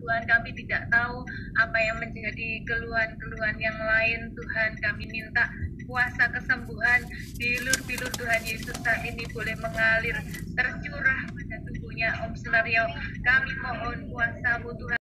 Tuhan. Kami tidak tahu apa yang menjadi keluhan-keluhan yang lain Tuhan. Kami minta kuasa kesembuhan bilur-bilur Tuhan Yesus saat ini boleh mengalir, tercurah pada tubuhnya Om Sunario. Kami mohon kuasa-Mu Tuhan.